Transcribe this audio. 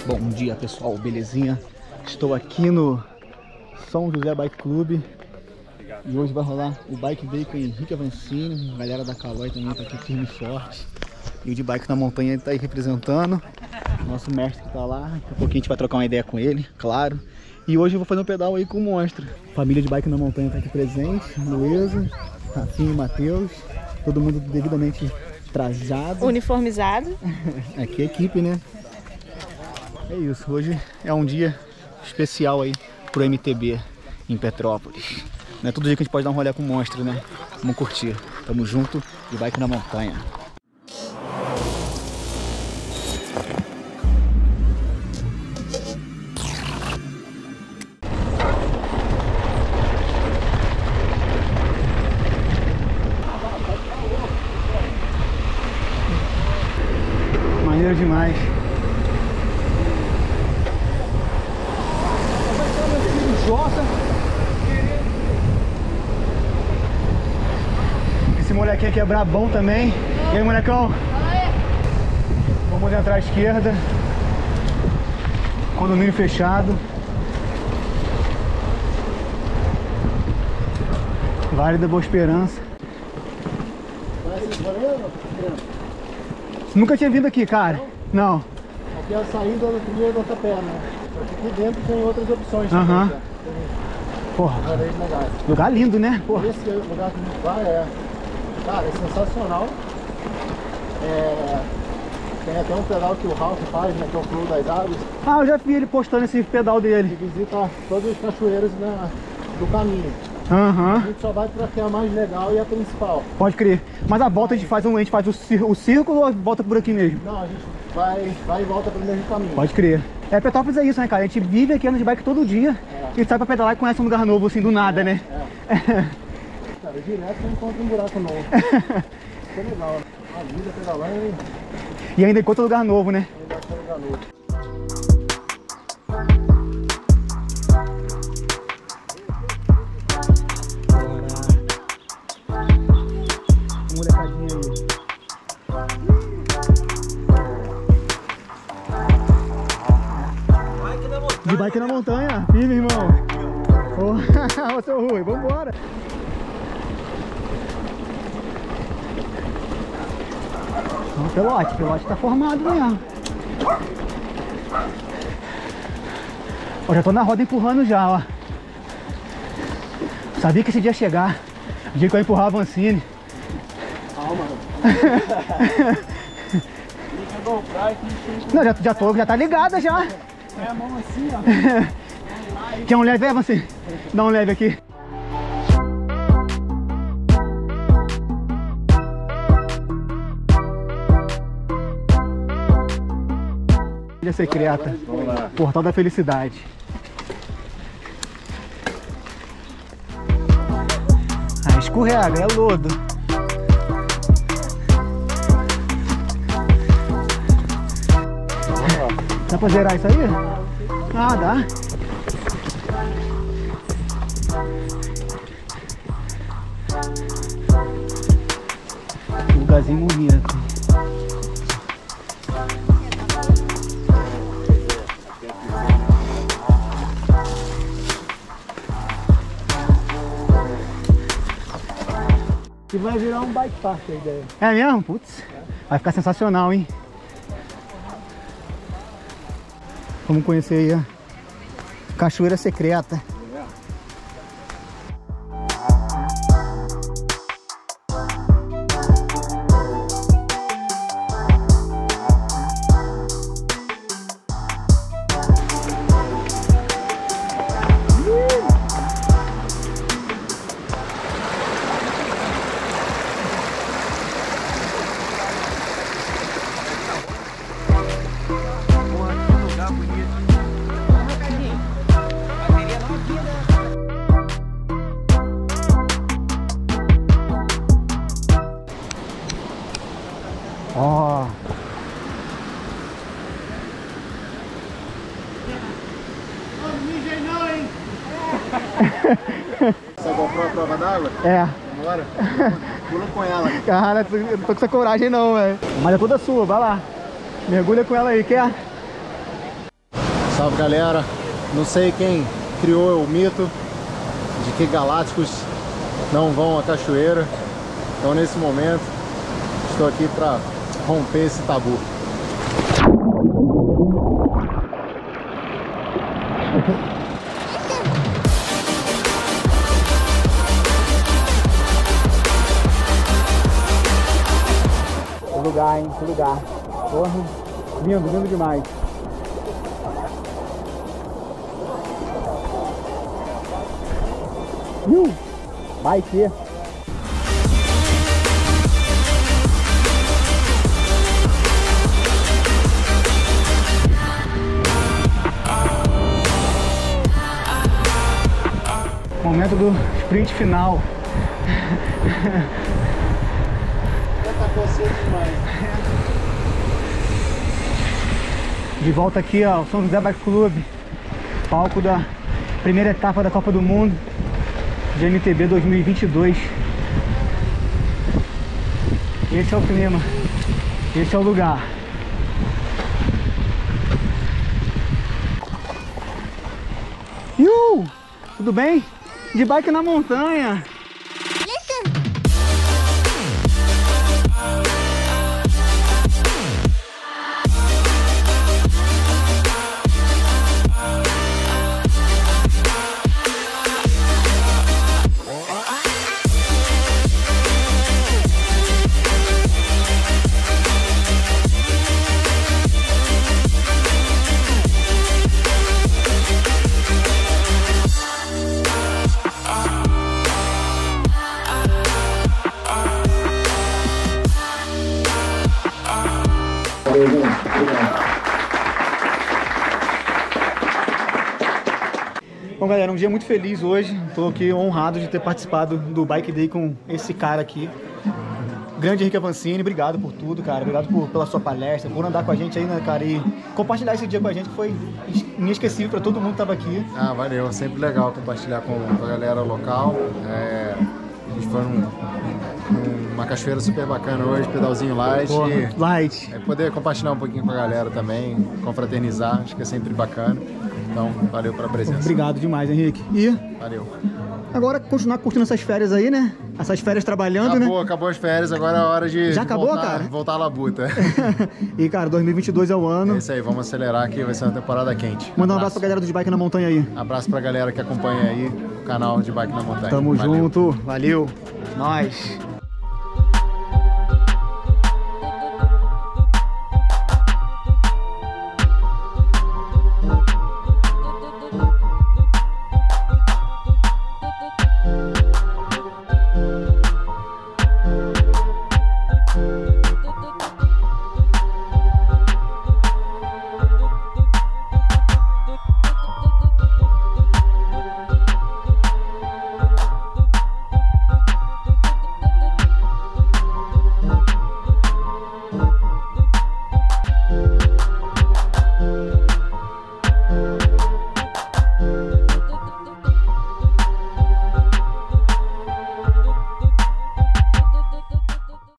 Bom dia pessoal, belezinha? Estou aqui no São José Bike Club e hoje vai rolar o Bike Day com Henrique Avancini, a galera da Caloi também tá aqui firme e forte. E o de Bike na Montanha ele tá aí representando, nosso mestre que tá lá, daqui a pouquinho a gente vai trocar uma ideia com ele, claro. E hoje eu vou fazer um pedal aí com o monstro. Família de Bike na Montanha tá aqui presente, Luísa, Rafinha e Matheus, todo mundo devidamente trajado. Uniformizado. Aqui é equipe, né? É isso, hoje é um dia especial aí pro MTB em Petrópolis. Não é todo dia que a gente pode dar um rolê com o monstro, né? Vamos curtir. Tamo junto e Bike na Montanha. Maneiro demais. Esse molequinho aqui é brabão também. E aí, molecão? Vamos entrar à esquerda. Condomínio fechado. Vale da Boa Esperança. Nunca tinha vindo aqui, cara. Não. Aqui é a saída do primeiro da perna. Aqui dentro tem outras opções. Aham. Porra. Lugar lindo, né? Porra. Esse lugar que a gente vai cara, é sensacional. Tem até um pedal que o Ralph faz, né? Que é o Flow das Aves. Ah, eu já vi ele postando esse pedal dele. Ele visita todas as cachoeiras do caminho. Aham. A gente só vai pra que é a mais legal e a principal. Pode crer. Mas a volta a gente faz o círculo ou volta por aqui mesmo? Não, a gente vai e volta pelo mesmo caminho. Pode crer. Petrópolis é isso, né, cara? A gente vive aqui andando de bike todo dia. E sai pra pedalar e conhece um lugar novo, assim, do nada, né? Cara, direto você encontra um buraco novo. Isso é legal, né? A vida pedalando e ainda encontra lugar novo, né? ainda encontra lugar novo. Molecadinha aí. De bike na montanha, firme, irmão. Ô, seu Rui, vambora. Não, Pelote tá formado mesmo. Ó, já tô na roda empurrando já, ó. Sabia que esse dia ia chegar. O dia que eu ia empurrar a Avancini. Calma, Não, já tá ligada já. é a mão assim, ó. Quer um leve, Avancini? Dá um leve aqui. Ilha secreta. Vamos lá. Portal da Felicidade. Ah, escorrega, é lodo. Dá pra zerar isso aí? Ah, dá. Lugarzinho bonito. E vai virar um bike park a ideia. É mesmo? Putz, vai ficar sensacional, hein? Vamos conhecer aí a Cachoeira Secreta. Ó. Você comprou a prova d'água? É. Bora. Pula com ela. Cara, eu não tô com essa coragem não, velho. Mas é toda sua, vai lá. Mergulha com ela aí, quer? Salve, galera. Não sei quem criou o mito de que galácticos não vão à cachoeira. Então nesse momento estou aqui para romper esse tabu. Que lugar, hein? Que lugar. Porra, lindo, lindo demais. Vai ter. Momento do sprint final. De volta aqui ao São José Bike Club, palco da primeira etapa da Copa do Mundo de MTB 2022. Esse é o clima, esse é o lugar. Tudo bem? De bike na montanha. Bom, galera, um dia muito feliz hoje. Estou aqui honrado de ter participado do Bike Day com esse cara aqui, grande Henrique Avancini. Obrigado por tudo, cara. Obrigado pela sua palestra, por andar com a gente aí, né, cara, e compartilhar esse dia com a gente, que foi inesquecível para todo mundo que estava aqui. Ah, valeu. Sempre legal compartilhar com a galera local. A gente foi numa cachoeira super bacana hoje, pedalzinho light. Porra, e light. poder compartilhar um pouquinho com a galera também, confraternizar, acho que é sempre bacana. Então, valeu pela presença. Obrigado demais, Henrique. E valeu. Agora continuar curtindo essas férias aí, né? Essas férias trabalhando, né? Acabou as férias, agora é a hora de Já acabou, cara? Voltar à labuta. E, cara, 2022 é o ano. É isso aí, vamos acelerar aqui, vai ser uma temporada quente. Manda um abraço pra galera do De Bike na Montanha aí. Abraço pra galera que acompanha aí o canal de Bike na Montanha. Tamo Valeu. junto, valeu, nós.